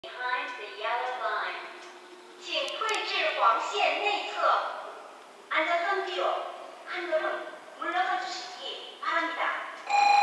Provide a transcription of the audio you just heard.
Behind the yellow line. 请退至黄线内侧. 앉아선 뒤로 한 걸음 물러서 주시기 바랍니다.